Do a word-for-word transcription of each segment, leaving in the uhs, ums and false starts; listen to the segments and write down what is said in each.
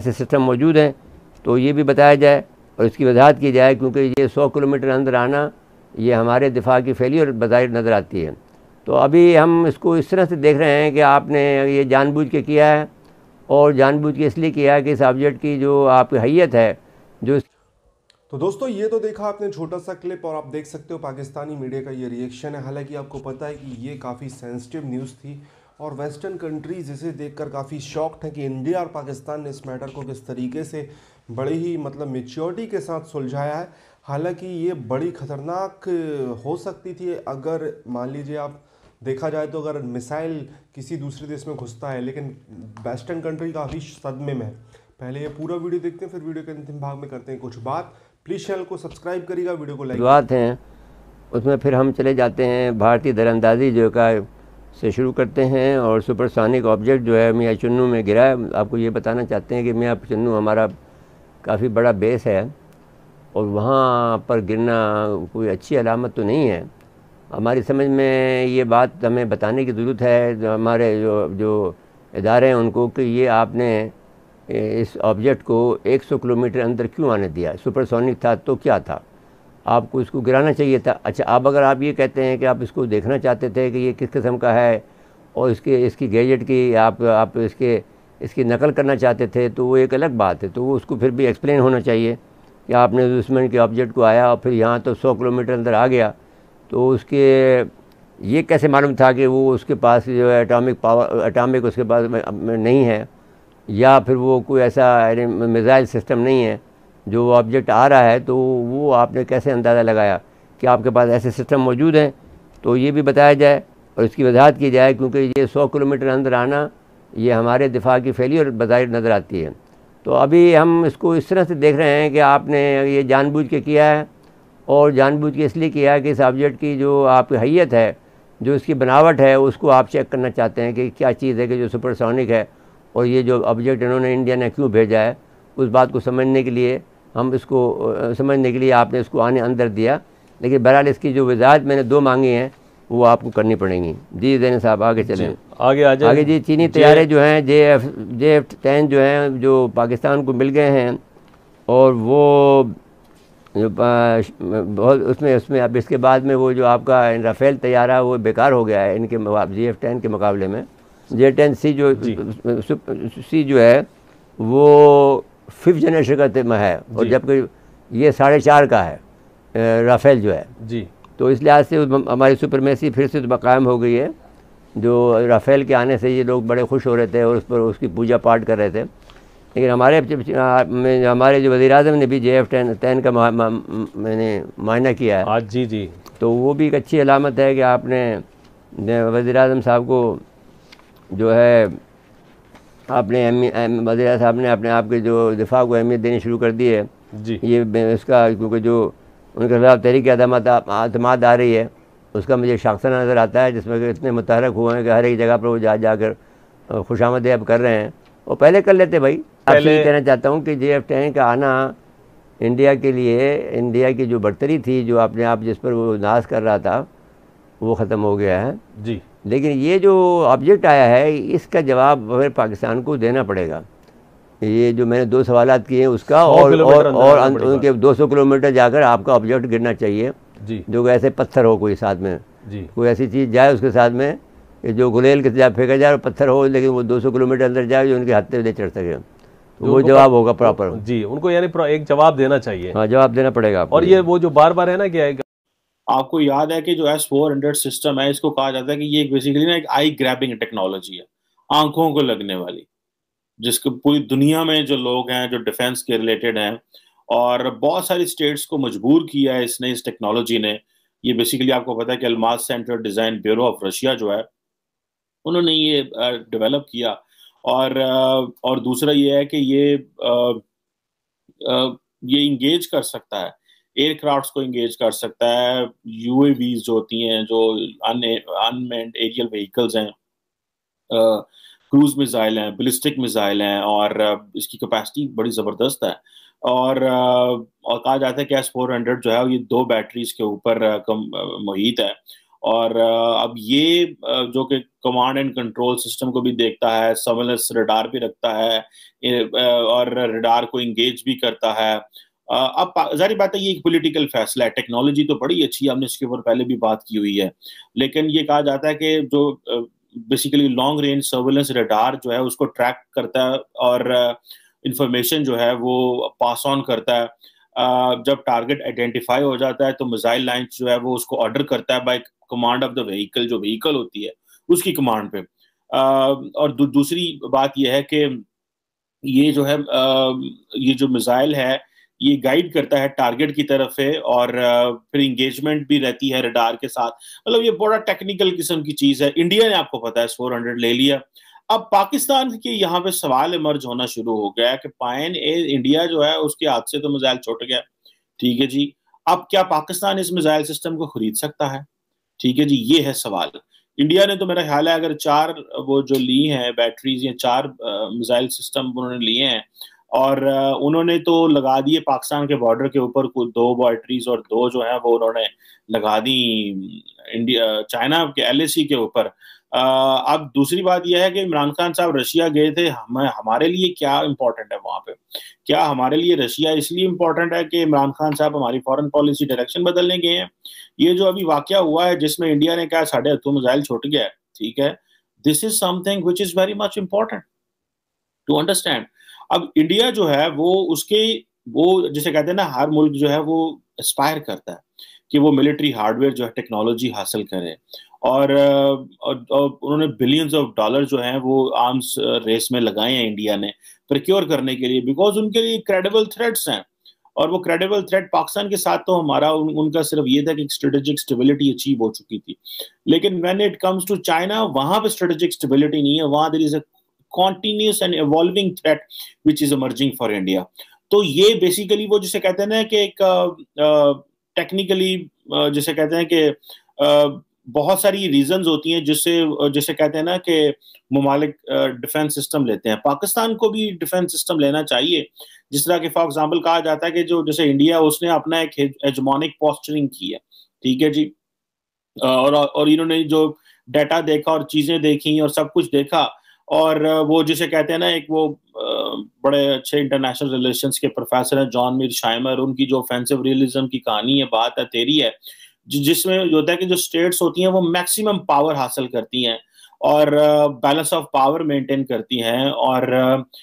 ऐसे सिस्टम मौजूद हैं तो ये भी बताया जाए और इसकी वजाहत की जाए, क्योंकि ये सौ किलोमीटर अंदर आना ये हमारे दिफा की फेलियर बज़ाहिर नज़र आती है। तो अभी हम इसको इस तरह से देख रहे हैं कि आपने ये जानबूझ के किया है और जानबूझ के इसलिए किया है कि इस ऑब्जेक्ट की जो आपकी हैयत है जो। तो दोस्तों ये तो देखा आपने छोटा सा क्लिप और आप देख सकते हो पाकिस्तानी मीडिया का ये रिएक्शन है। हालांकि आपको पता है कि ये काफ़ी सेंसिटिव न्यूज़ थी और वेस्टर्न कंट्रीज़ इसे देखकर काफ़ी शॉक्ड हैं कि इंडिया और पाकिस्तान ने इस मैटर को किस तरीके से बड़ी ही मतलब मेच्योरिटी के साथ सुलझाया है। हालांकि ये बड़ी ख़तरनाक हो सकती थी अगर मान लीजिए आप देखा जाए तो अगर मिसाइल किसी दूसरे देश में घुसता है, लेकिन वेस्टर्न कंट्री काफ़ी सदमे में है। पहले ये पूरा वीडियो देखते हैं, फिर वीडियो के अंतिम भाग में करते हैं कुछ बात। प्लीज़ चैनल को सब्सक्राइब करिएगा, वीडियो को लाइक बात हैं उसमें फिर हम चले जाते हैं भारतीय दरअंदाजी जो का से शुरू करते हैं और सुपरसोनिक ऑब्जेक्ट जो है मियाँ चुन्नू में गिरा है। आपको ये बताना चाहते हैं कि मियाँ चुन्नू हमारा काफ़ी बड़ा बेस है और वहाँ पर गिरना कोई अच्छी अलामत तो नहीं है। हमारी समझ में ये बात हमें बताने की ज़रूरत है जो हमारे जो जो इदारे हैं उनको कि ये आपने इस ऑब्जेक्ट को सौ किलोमीटर अंदर क्यों आने दिया। सुपरसोनिक था तो क्या था, आपको इसको गिराना चाहिए था। अच्छा, अब अगर आप ये कहते हैं कि आप इसको देखना चाहते थे कि ये किस किस्म का है और इसके इसकी गैजेट की आप आप इसके इसकी नकल करना चाहते थे तो वो एक अलग बात है। तो वो उसको फिर भी एक्सप्लेन होना चाहिए कि आपने दुश्मन के ऑब्जेक्ट को आया और फिर यहाँ तो सौ किलोमीटर अंदर आ गया, तो उसके ये कैसे मालूम था कि वो उसके पास जो है एटॉमिक पावर एटॉमिक उसके पास नहीं है, या फिर वो कोई ऐसा मिसाइल सिस्टम नहीं है जो ऑब्जेक्ट आ रहा है। तो वो आपने कैसे अंदाज़ा लगाया कि आपके पास ऐसे सिस्टम मौजूद हैं। तो ये भी बताया जाए और इसकी वजाहत की जाए, क्योंकि ये सौ किलोमीटर अंदर आना ये हमारे दिफा की फेलियर बज़ाहिर नज़र आती है। तो अभी हम इसको इस तरह से देख रहे हैं कि आपने ये जानबूझ के किया है और जानबूझ के इसलिए किया है कि इस ऑब्जेक्ट की जो आपकी हैयत है, जो इसकी बनावट है, उसको आप चेक करना चाहते हैं कि क्या चीज़ है कि जो सुपरसोनिक है और ये जो ऑब्जेक्ट इन्होंने इंडिया ने क्यों भेजा है, उस बात को समझने के लिए हम इसको समझने के लिए आपने इसको आने अंदर दिया। लेकिन बहरहाल इसकी जो वजाहत मैंने दो मांगी हैं वो आपको करनी पड़ेंगी। जी ज़ैन साहब आगे चलें, आगे आ जाए। आगे जी चीनी तैयारे जो हैं J F J F ten जो हैं जो पाकिस्तान को मिल गए हैं और वो जो बहुत उसमें उसमें अब इसके बाद में वो जो आपका राफेल तैयारा वो बेकार हो गया है इनके जी एफ टेन के मुकाबले में। जे टेन सी जो सी जो है वो फिफ्थ जनरेशन का है और जबकि ये साढ़े चार का है राफेल जो है जी। तो इस लिहाज से हमारी सुपरमेसी फिर से कायम हो गई है। जो राफेल के आने से ये लोग बड़े खुश हो रहे थे और उस पर उसकी पूजा पाठ कर रहे थे, लेकिन हमारे हमारे जो वज़ीर आज़म ने भी जे एफ टेन टेन का मैंने मायना किया है आज जी जी तो वो भी एक अच्छी अलामत है कि आपने वज़ीर आज़म साहब को जो है आपने वज़ीर साहब ने अपने आप के जो दिफा को अहमियत देनी शुरू कर दी है जी। ये इसका क्योंकि जो उनके खिलाफ तहरीक अदमात आ रही है उसका मुझे शाखसा नज़र आता है, जिसमें कि इतने मुतहरक हुए हैं कि हर एक जगह पर वो जा जाकर खुशामदेब कर रहे हैं। वो पहले कर लेते भाई। आपसे ये कहना चाहता हूँ कि जे एफ टेन का आना इंडिया के लिए, इंडिया की जो बढ़तरी थी जो अपने आप जिस पर वो नाज कर रहा था वो ख़त्म हो गया है जी। लेकिन ये जो ऑब्जेक्ट आया है इसका जवाब फिर पाकिस्तान को देना पड़ेगा। ये जो मैंने दो सवालात किए हैं उसका और और, और उनके दो सौ किलोमीटर जाकर आपका ऑब्जेक्ट गिरना चाहिए जी। जो ऐसे पत्थर हो कोई साथ में जी। कोई ऐसी चीज़ जाए उसके साथ में कि जो गुलेल के साथ फेंका जाए और पत्थर हो, लेकिन वो दो सौ किलोमीटर अंदर जाए जो उनके हत्थे पे चढ़ सके, तो वो जवाब होगा प्रॉपर जी। उनको यानी एक जवाब देना चाहिए। हाँ, जवाब देना पड़ेगा। और ये वो जो बार बार है ना कि आपको याद है कि जो एस फोर हंड्रेड सिस्टम है इसको कहा जाता है कि ये बेसिकली ना एक आई ग्रैबिंग टेक्नोलॉजी है, आंखों को लगने वाली, जिसको पूरी दुनिया में जो लोग हैं जो डिफेंस के रिलेटेड हैं और बहुत सारी स्टेट्स को मजबूर किया है इसने, इस टेक्नोलॉजी ने। ये बेसिकली आपको पता है कि Almaz centre design bureau of Russia जो है उन्होंने ये डेवलप किया। और और दूसरा ये है कि ये आ, आ, ये इंगेज कर सकता है, एयरक्राफ्ट्स को इंगेज कर सकता है, यूएवीज जो होती हैं जो अनमैन्ड एरियल व्हीकल्स हैं, क्रूज मिसाइल हैं, बैलिस्टिक मिसाइल हैं, और इसकी कैपेसिटी बड़ी ज़बरदस्त है। और और कहा जाता है कि एस फोर हंड्रेड जो है ये दो बैटरीज के ऊपर मुहित है और अब ये जो कि कमांड एंड कंट्रोल सिस्टम को भी देखता है, सर्वेलेंस रडार भी रखता है और रडार को इंगेज भी करता है। अब जाहिर बात है ये एक पॉलिटिकल फैसला है। टेक्नोलॉजी तो बड़ी अच्छी है, हमने इसके ऊपर पहले भी बात की हुई है, लेकिन ये कहा जाता है कि जो basically long range surveillance radar जो है उसको ट्रैक करता है और इंफॉर्मेशन जो है वो पास ऑन करता है। Uh, जब टारगेट आइडेंटिफाई हो जाता है तो मिसाइल लाइंस जो है वो उसको ऑर्डर करता है by command of the vehicle, जो व्हीकल होती है उसकी कमांड पे। uh, और दू, दूसरी बात यह है कि ये जो है uh, ये जो मिसाइल है ये गाइड करता है टारगेट की तरफ है और uh, फिर इंगेजमेंट भी रहती है रडार के साथ। मतलब ये बड़ा टेक्निकल किस्म की चीज है। इंडिया ने आपको पता है फोर हंड्रेड ले लिया। अब पाकिस्तान के यहाँ पे सवाल इमर्ज होना शुरू हो गया कि पायन ए इंडिया जो है उसके हाथ से तो मिसाइल छूट गया, ठीक है जी, अब क्या पाकिस्तान इस मिसाइल सिस्टम को खरीद सकता है? ठीक है जी, ये है सवाल। इंडिया ने तो मेरा ख्याल है अगर चार वो जो ली हैं बैटरीज या चार मिसाइल सिस्टम उन्होंने लिए हैं और उन्होंने तो लगा दिए पाकिस्तान के बॉर्डर के ऊपर कुछ दो बैटरीज और दो जो है वो उन्होंने लगा दी इंडिया चाइना के एल ए सी के ऊपर। Uh, अब दूसरी बात यह है कि इमरान खान साहब रशिया गए थे, हम हमारे लिए क्या इंपॉर्टेंट है वहां पे? क्या हमारे लिए रशिया इसलिए इंपॉर्टेंट है कि इमरान खान साहब हमारी फॉरेन पॉलिसी डायरेक्शन बदलने गए हैं? ये जो अभी वाकया हुआ है जिसमें इंडिया ने कहा साढ़े हथों मिसाइल छूट गया है, ठीक है, this is something which is very much important to understand. अब इंडिया जो है वो उसके वो जिसे कहते हैं ना, हर मुल्क जो है वो एस्पायर करता है कि वो मिलिट्री हार्डवेयर जो है टेक्नोलॉजी हासिल करे और, और, और उन्होंने बिलियंस ऑफ डॉलर जो हैं वो आर्म्स रेस में लगाए हैं इंडिया ने प्रोक्योर करने के लिए, बिकॉज उनके लिए क्रेडिबल थ्रेट्स हैं। और वो क्रेडिबल थ्रेट पाकिस्तान के साथ तो हमारा उन, उनका सिर्फ ये था कि स्ट्रेटेजिक स्टेबिलिटी अचीव हो चुकी थी, लेकिन when it comes to China वहां पे स्ट्रेटेजिक स्टेबिलिटी नहीं है, वहां there is a continuous and evolving threat which is emerging for India. तो ये बेसिकली वो जिसे कहते हैं ना कि एक टेक्निकली uh, जिसे कहते हैं कि uh, बहुत सारी रीजंस होती हैं जिससे जिसे कहते हैं ना कि मुमालिक डिफेंस सिस्टम लेते हैं। पाकिस्तान को भी डिफेंस सिस्टम लेना चाहिए, जिस तरह के फॉर एग्जांपल कहा जाता है कि जो जैसे इंडिया उसने अपना एक हेजमोनिक पोस्चरिंग की है, ठीक है जी, और और इन्होंने जो डाटा देखा और चीजें देखी और सब कुछ देखा और वो जिसे कहते हैं ना एक वो बड़े अच्छे इंटरनेशनल रिलेशंस के प्रोफेसर हैं जॉन मीर शाइमर, उनकी जो ऑफेंसिव रियलिज्म की कहानी है, बात है, तेरी है, जिसमें जो होता है कि जो स्टेट्स होती हैं वो मैक्सिमम पावर हासिल करती हैं और बैलेंस ऑफ पावर मेंटेन करती हैं और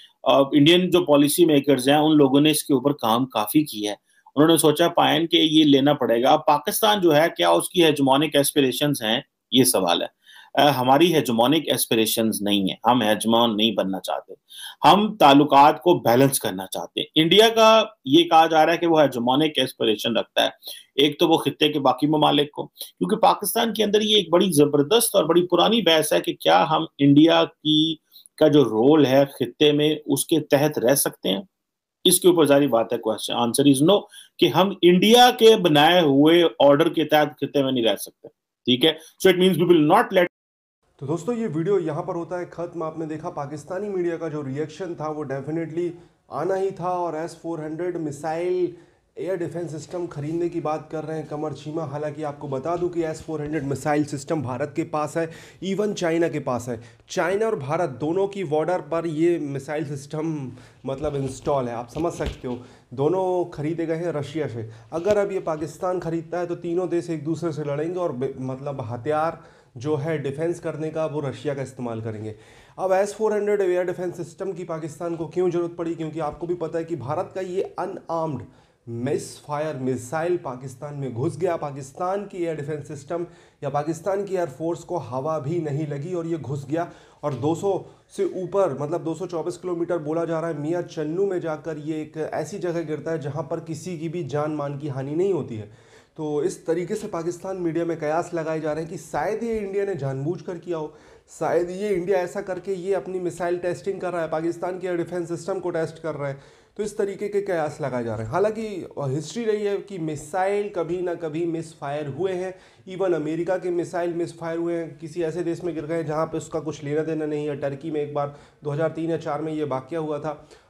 इंडियन uh, जो पॉलिसी मेकर्स हैं उन लोगों ने इसके ऊपर काम काफी किया है। उन्होंने सोचा पायन के ये लेना पड़ेगा। अब पाकिस्तान जो है क्या उसकी हेजमोनिक एस्पिरेशंस हैं, ये सवाल है। Uh, हमारी हेजमोनिक एस्पिरेशंस नहीं है, हम हेजमोन नहीं बनना चाहते, हम ताल्लुकात को बैलेंस करना चाहते हैं। इंडिया का ये कहा जा रहा है कि वो हेजमोनिक एस्पिरेशन रखता है, एक तो वो खित्ते के बाकी ममालिक को, क्योंकि पाकिस्तान के अंदर ये एक बड़ी जबरदस्त और बड़ी पुरानी बहस है कि क्या हम इंडिया की का जो रोल है खित्ते में उसके तहत रह सकते हैं। इसके ऊपर जारी बात है, क्वेश्चन आंसर इज नो, कि हम इंडिया के बनाए हुए ऑर्डर के तहत खित्ते में नहीं रह सकते, ठीक है। So it means we will not let. तो दोस्तों ये वीडियो यहाँ पर होता है खत्म। आपने देखा पाकिस्तानी मीडिया का जो रिएक्शन था वो डेफिनेटली आना ही था और S four hundred missile air defence system खरीदने की बात कर रहे हैं कमर चीमा। हालांकि आपको बता दूं कि S four hundred missile system Bharat के पास है, इवन चाइना के पास है। चाइना और भारत दोनों की बॉर्डर पर ये मिसाइल सिस्टम मतलब इंस्टॉल है, आप समझ सकते हो। दोनों खरीदे गए हैं रशिया से। अगर अब ये पाकिस्तान खरीदता है तो तीनों देश एक दूसरे से लड़ेंगे और मतलब हथियार जो है डिफेंस करने का वो रशिया का इस्तेमाल करेंगे। अब S four hundred air defence system की पाकिस्तान को क्यों ज़रूरत पड़ी? क्योंकि आपको भी पता है कि भारत का ये unarmed misfire missile Pakistan में घुस गया। पाकिस्तान की एयर डिफेंस सिस्टम या पाकिस्तान की एयरफोर्स को हवा भी नहीं लगी और ये घुस गया और दो सौ से ऊपर मतलब दो सौ चौबीस किलोमीटर बोला जा रहा है मियां चन्नू में जाकर ये एक ऐसी जगह गिरता है जहां पर किसी की भी जान मान की हानि नहीं होती है। तो इस तरीके से पाकिस्तान मीडिया में कयास लगाए जा रहे हैं कि शायद ये इंडिया ने जानबूझकर किया हो, शायद ये इंडिया ऐसा करके ये अपनी मिसाइल टेस्टिंग कर रहा है, पाकिस्तान के एयर डिफेंस सिस्टम को टेस्ट कर रहा है। तो इस तरीके के कयास लगाए जा रहे हैं। हालांकि हिस्ट्री रही है कि मिसाइल कभी ना कभी मिस फायर हुए हैं। इवन अमेरिका के मिसाइल मिस फायर हुए हैं, किसी ऐसे देश में गिर गए जहाँ पे उसका कुछ लेना देना नहीं है। टर्की में एक बार दो हज़ार तीन या चार में ये वाकया हुआ था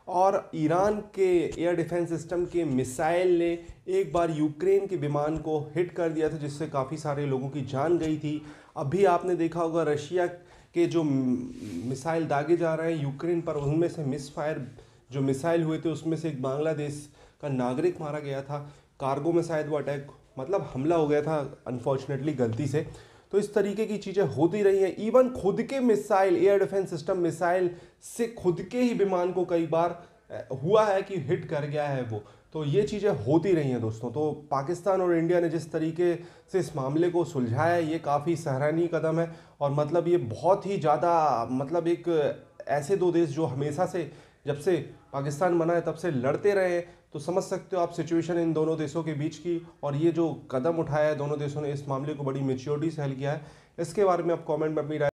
और ईरान के एयर डिफेंस सिस्टम के मिसाइल ने एक बार यूक्रेन के विमान को हिट कर दिया था, जिससे काफ़ी सारे लोगों की जान गई थी। अभी आपने देखा होगा रशिया के जो मिसाइल दागे जा रहे हैं यूक्रेन पर, उनमें से मिस फायर जो मिसाइल हुए थे उसमें से एक बांग्लादेश का नागरिक मारा गया था। कार्गो में शायद वो अटैक मतलब हमला हो गया था अनफॉर्चुनेटली गलती से। तो इस तरीके की चीज़ें होती रही हैं। इवन खुद के missile air defence system missile से खुद के ही विमान को कई बार हुआ है कि हिट कर गया है वो। तो ये चीज़ें होती रही हैं दोस्तों। तो पाकिस्तान और इंडिया ने जिस तरीके से इस मामले को सुलझाया है ये काफ़ी सराहनीय कदम है। और मतलब ये बहुत ही ज़्यादा मतलब एक ऐसे दो देश जो हमेशा से जब से पाकिस्तान बना है तब से लड़ते रहे हैं, तो समझ सकते हो आप सिचुएशन इन दोनों देशों के बीच की। और ये जो कदम उठाया है दोनों देशों ने इस मामले को बड़ी मैच्योरिटी से हल किया है। इसके बारे में आप कमेंट में अपनी राय